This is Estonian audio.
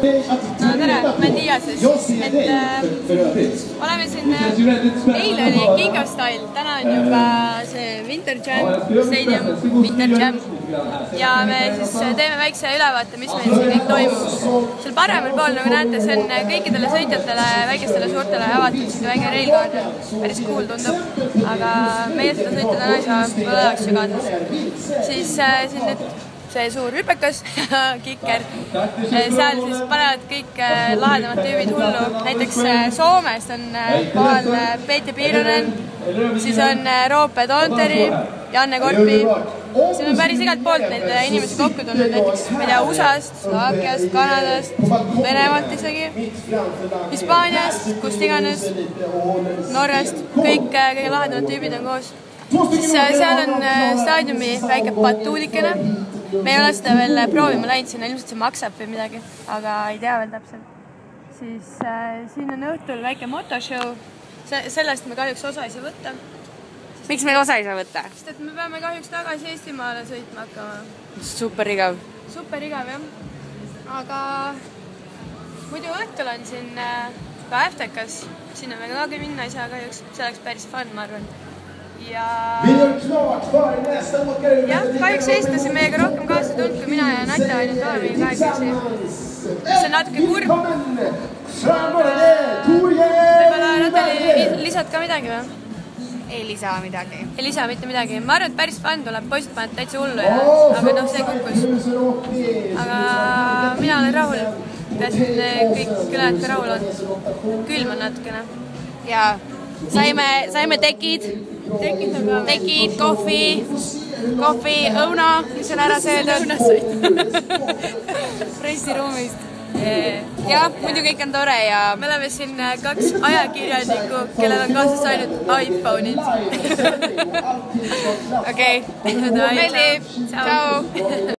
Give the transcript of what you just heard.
No tere, ma Tiia siis, oleme siin, eile oli Giga Style, täna on juba see Winter Jam ja me siis teeme väikse ülevaate, mis meil siin kõik toimub. Seal paremal pool, nagu näete, see on kõikidele sõitjatele, väikestele suurtele avatud siin väike railguard, päris cool tundub, aga meie seda sõita täna ei saa, pole oleks ju kaasas. Siis siin nüüd see suur hüpekas ja kiker. Seal siis panevad kõik lahedamad tüübid hullu. Näiteks Soomest on kohal Peeti Piironen, siis on Roope Toonteri, Janne Korpi. Siin on päris igalt poolt neid inimesi kokku tulnud, näiteks ma ei tea USAst, Slovakkiast, Kanadast, Venemaalt isegi, Hispaaniast, kust iganes, Norrast, kõik kõige lahedamad tüübid on koos. Siis seal on staadiumi väike patuudikene. Me ei ole seda veel proovima läinud, sinna ilmselt see maksab või midagi, aga ei tea veel täpselt. Siis siin on õhtul väike motoshow, sellest me kahjuks osa ei saa võtta. Miks meil osa ei saa võtta? Sest et me peame kahjuks tagasi Eestimaale sõitma hakkama. Super igav. Super igav, jah. Aga muidu õhtul on siin ka FTK-s, sinna me ka minna ei saa kahjuks, see oleks päris fun, ma arvan. Ja kahjuks eestlasi meiega rohkem kaasa tulnud, kui mina ja Nata ainult oleme kahekesi. See on natuke kurb. Võib-olla Natali lisad ka midagi või? Ei lisa midagi. Ei lisa mitte midagi. Ma arvan, et päris fun tuleb, poisid panevad täitsa hullu, aga noh, see kukkus. Aga mina olen rahul. Peasin kõik ülejad ka rahul on. Külm on natukene. Ja saime tekid, kohvi, õuna, mis on ära söödud pressiruumist. Ja muidu kõik on tore ja me oleme siin 2 ajakirjanikku, kellel on kaasas ainult iPhone'id. Okei, meeldib, tšau!